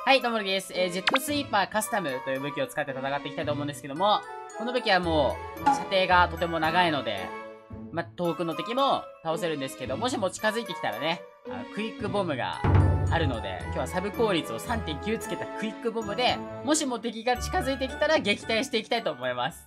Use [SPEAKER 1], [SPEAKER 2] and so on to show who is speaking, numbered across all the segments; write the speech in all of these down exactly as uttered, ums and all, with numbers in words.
[SPEAKER 1] はい、どうもです。えー、ジェットスイーパーカスタムという武器を使って戦っていきたいと思うんですけども、この武器はもう、射程がとても長いので、ま、遠くの敵も倒せるんですけど、もしも近づいてきたらね、あのクイックボムがあるので、今日はサブ効率を さんてんきゅう つけたクイックボムで、もしも敵が近づいてきたら撃退していきたいと思います。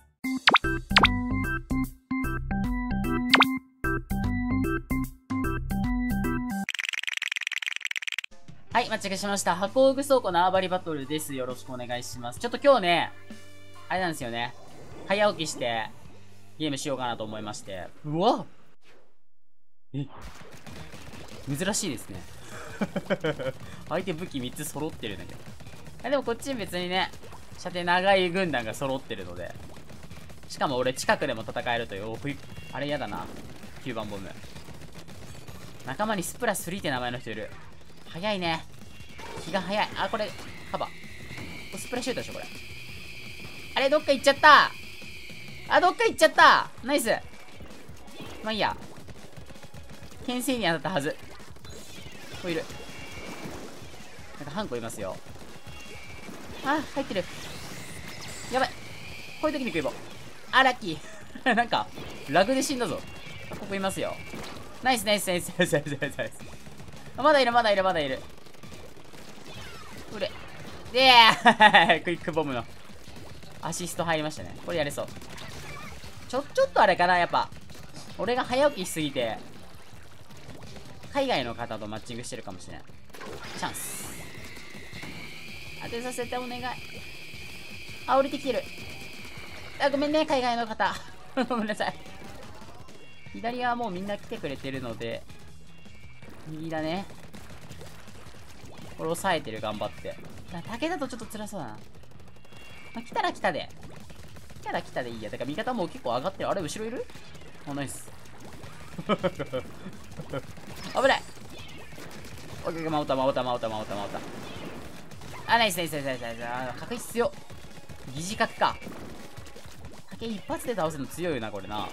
[SPEAKER 1] はい、間違えしました。箱具倉庫縄張りバトルです。よろしくお願いします。ちょっと今日ね、あれなんですよね。早起きして、ゲームしようかなと思いまして。うわえ珍しいですね。相手武器みっつ揃ってるんだけど。あでもこっち別にね、射程長い軍団が揃ってるので。しかも俺近くでも戦えるという。おふいあれやだな。きゅうばんボム。仲間にスプラスリーって名前の人いる。早いね。気が早い。あ、これ、カバ。これスプラシュートでしょ、これ。あれ、どっか行っちゃった。あ、どっか行っちゃった。ナイス。まあいいや。牽制に当たったはず。こういる。なんかハンコいますよ。あ、入ってる。やばい。こういう時に食いぼ。あ、ラッキー。なんか、ラグで死んだぞ。ここいますよ。ナイスナイスナイスナイスナイスナイスナイス。まだいるまだいるまだいる。これでークイックボムのアシスト入りましたね。これやれそう。ちょちょっとあれかな、やっぱ俺が早起きしすぎて海外の方とマッチングしてるかもしれない。チャンス当てさせてお願い。あ、降りてきてる。あ、ごめんね海外の方。ごめんなさい。左はもうみんな来てくれてるので右だね。これ抑えてる、頑張って。竹だとちょっと辛そうだな。まあ、来たら来たで。来たら来たでいいや。てか味方も結構上がってる。あれ後ろいる？あ、ナイス。危ない。オッケー、守った、守った、守った、守った、守った。あ、ナイス、ナイス、ナイス、ナイス、ナイス。あ、角必要。疑似角か。竹一発で倒すの強いな、これな。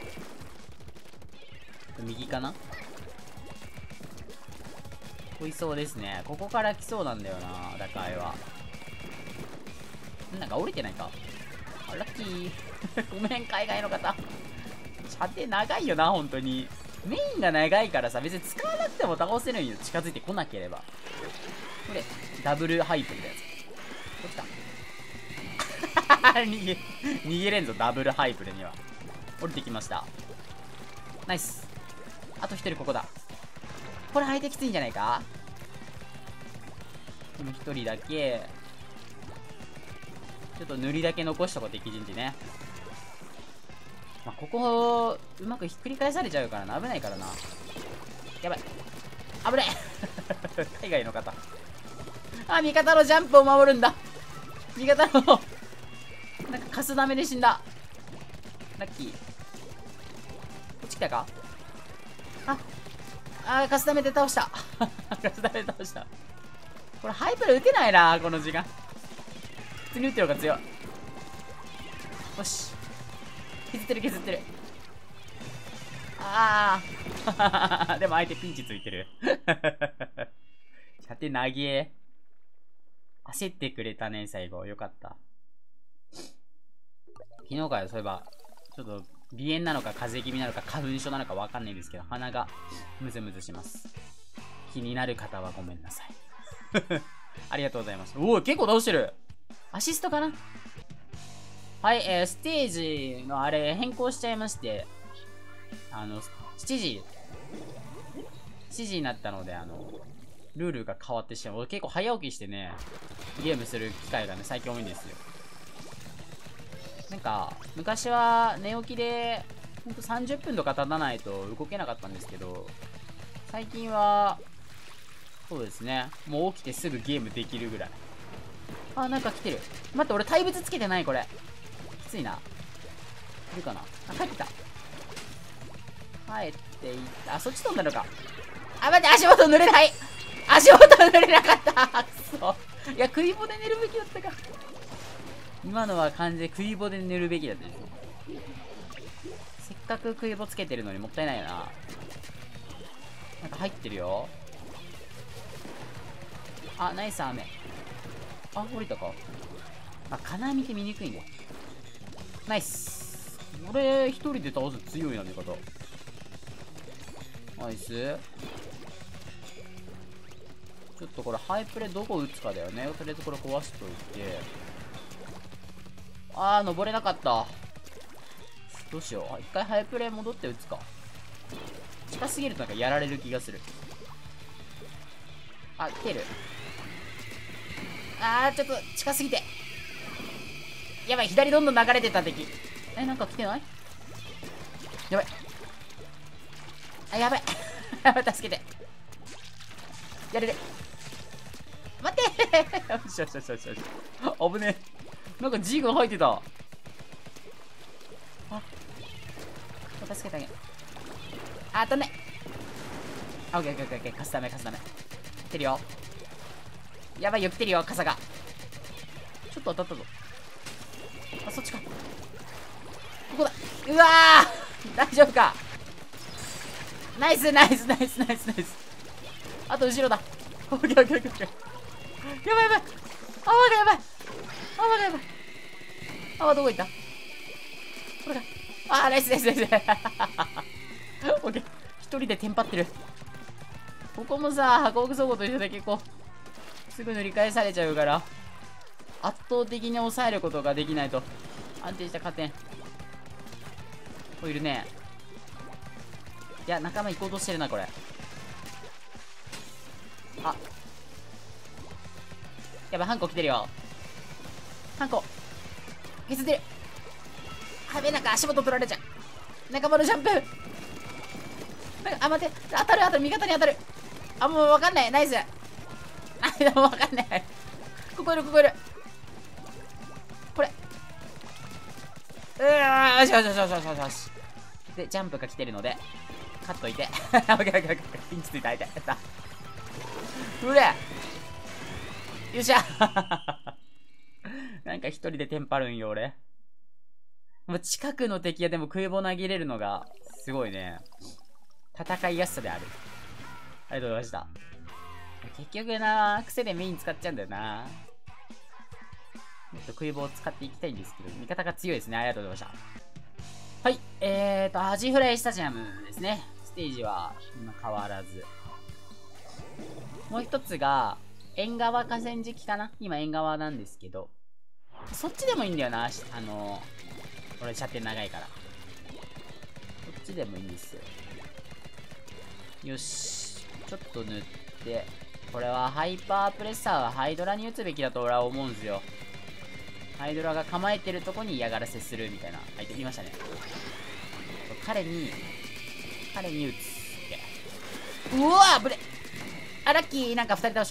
[SPEAKER 1] 右かな？来いそうですね。ここから来そうなんだよな、打開は。なんか降りてないか。あ、ラッキー。ごめん、海外の方。射程長いよな、本当に。メインが長いからさ、別に使わなくても倒せるんよ。近づいてこなければ。これ、ダブルハイプルだやつ。こっちか。逃げ、逃げれんぞ、ダブルハイプルには。降りてきました。ナイス。あと一人ここだ。これ相手きついんじゃないか。でも一人だけちょっと塗りだけ残しとこう、敵陣地ね。まあ、ここうまくひっくり返されちゃうからな。危ないからな。やばい、危ない。海外の方。あ、味方のジャンプを守るんだ。味方のなんかカスダメで死んだ。ラッキー。こっち来たか。ああー、カスダメで倒した。カスダメで倒した。これハイプル打てないな、この時間。普通に打ってる方が強い。よし。削ってる削ってる。ああ。でも相手ピンチついてる。射程投げ。焦ってくれたね、最後。よかった。昨日からそういえば、ちょっと、鼻炎なのか風邪気味なのか花粉症なのかわかんないんですけど、鼻がムズムズします。気になる方はごめんなさい。ありがとうございました。おお、結構倒してる。アシストかな。はい、えー、ステージのあれ変更しちゃいまして、あの、しちじ、しちじになったので、あの、ルールが変わってしまう。俺結構早起きしてね、ゲームする機会がね、最近多いんですよ。なんか昔は寝起きでほんとさんじゅっぷんとか経たないと動けなかったんですけど、最近はそうですね、もう起きてすぐゲームできるぐらい。あ、なんか来てる。待って、俺対物つけてない。これきついな。いるかなあ、帰ってきた。帰っていった。あ、そっち飛んだのか。あ、待って、足元濡れない。足元濡れなかった。くそ。いや、食い棒で寝るべきだったか。今のは完全に食い棒で寝るべきだったでしょ。せっかく食い棒つけてるのにもったいないよな。なんか入ってるよ。あ、ナイス雨。 あ、降りたか。あ、金網って見にくいね。ナイス。俺、一人で倒す強いな、味方。ナイス。ちょっとこれ、ハイプレどこ打つかだよね。とりあえずこれ壊しといて。あー、登れなかった。どうしよう。一回ハイプレ戻って打つか。近すぎるとなんかやられる気がする。あ、来てる。あー、ちょっと近すぎて。やばい、左どんどん流れてた敵。え、なんか来てない？やばい。あ、やばい。やばい、助けて。やれる。待ってよしよしよしよしよし。危ねえ。なんか G が入ってた。あ、助けてあげる。あ、当たんね。あ、オッケーオッケーオッケー。カスダメ、カスダメ。来てるよ。やばいよ、来てるよ、傘が。ちょっと当たったぞ。あ、そっちか。ここだ。うわー、大丈夫か。ナイスナイスナイスナイスナイス。あと後ろだ。オッケーオッケーオッケーオッケー。やばいやばい。泡がやばい。泡がやばい。泡どこ行った？これか。あー、ナイスナイスナイス。オッケー。一人でテンパってる。ここもさ、箱奥倉庫と一緒で結構すぐ塗り返されちゃうから、圧倒的に抑えることができないと安定した加点。こいるね。いや、仲間行こうとしてるな、これ。あ、やばい、ハンコ来てるよ。ハンコ削ってる。はべ、なんか足元取られちゃう。仲間のジャンプ。なんか、あ、待って、当たる当たる、味方に当たる。あ、もう分かんない。ナイス。あ、でも分かんない。ここいる、ここいる。これ。うー、よしよしよしよしよしよし。で、ジャンプが来てるので、カットいて。オッケーオッケーオッケー。ピンチついた、痛い。やった。うれ。よっしゃ。なんか一人でテンパるんよ、俺。もう近くの敵はでも空母投げれるのが、すごいね。戦いやすさである。ありがとうございました。結局な、癖でメイン使っちゃうんだよな。もっと空母を使っていきたいんですけど、味方が強いですね。ありがとうございました。はい。えーと、アジフライスタジアムですね。ステージはそんな変わらず。もう一つが、縁側河川敷かな。今縁側なんですけど、そっちでもいいんだよな。あの、俺射程長いから。こっちでもいいんですよ。よし。ちょっと塗って、これはハイパープレッサーはハイドラに打つべきだと俺は思うんですよ。ハイドラが構えてるとこに嫌がらせするみたいな相手言いましたね。彼に、彼に打つ。うわー、ぶれ。あ、ラッキー、なんかふたり倒した。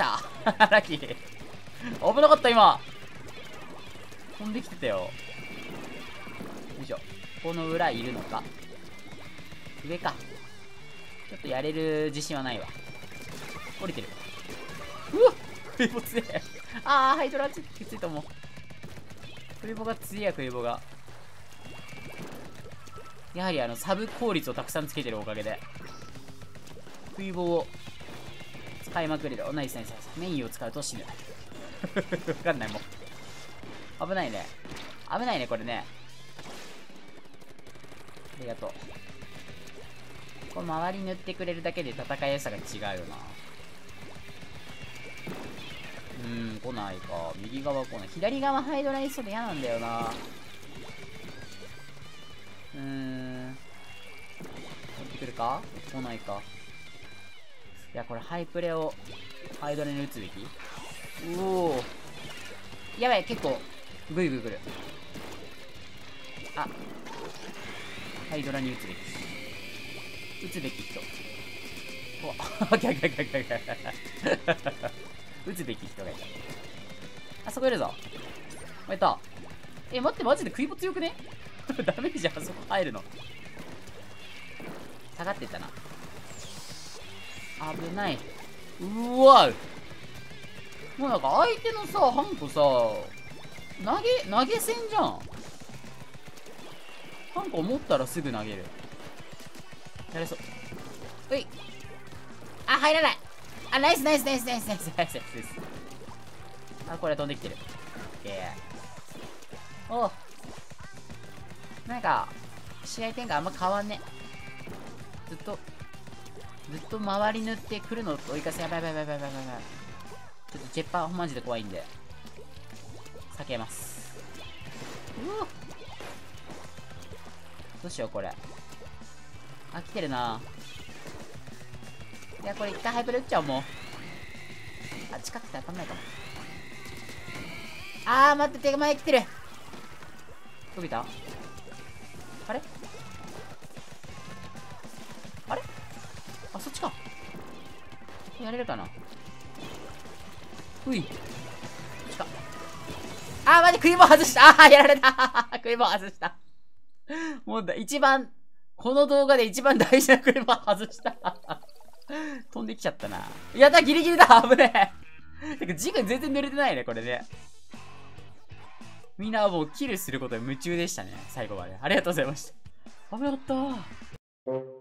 [SPEAKER 1] ラッキー。危なかった、今。飛んできてたよ。よいしょ。この裏いるのか。上か。ちょっとやれる自信はないわ。降りてる。うわっ、クイボ強え。あー、ハイドラチきついと思う。クイボが強いや、クイボが。やはりあの、サブ効率をたくさんつけてるおかげで、クイボを使いまくれる。お、ナイスナイスナイス。メインを使うと死ぬ。わかんない、もう。危ないね。危ないね、これね。ありがとう。この周り塗ってくれるだけで戦いやすさが違うよな。うーん、来ないか。右側来ない。左側ハイドラいそうで嫌なんだよな。うーん。降ってくるか？来ないか。いや、これハイプレをハイドラに打つべき？うおー。やばい、結構、グイグイ来る。あ。ハイドラに打つべき。打つべき人。お、オッケーオッケーオッケーオッケー。打つべき人がいた。あそこいるぞ。おいた。え、待って、マジで食い棒強くね？ダメージあそこ入るの。下がってったな。危ない。うわう。もうなんか相手のさ、ハンコさ、投げ、投げ銭じゃん。ハンコ持ったらすぐ投げる。やれそう。うい。あ、入らない。あ、ナイスナイスナイスナイスナイスナイスナイス。 あ、これ飛んできてる。オッケー。おう。なんか、試合展開あんま変わんね。ずっと、ずっと周り塗ってくるのと追いかせ。やばいやばいやばいやばいやばい。ちょっとジェッパーマジで怖いんで。避けます。うわ。どうしよう、これ。あ、来てるな。いや、これ一回ハイプで打っちゃおう、もう。あ、近くて当たんないかも。あー、待って、手前来てる。どけた？あれあれあ、そっちか。やれるかな。うい。こっちか。あー、待って、食い棒外した。あー、やられた。食い棒外した。もうだ、一番、この動画で一番大事な食い棒外した。飛んできちゃったな。やった、ギリギリだ。危ねえ。てか、ジグ全然濡れてないね、これね。みんなはもうキルすることに夢中でしたね、最後まで。ありがとうございました。危なかった。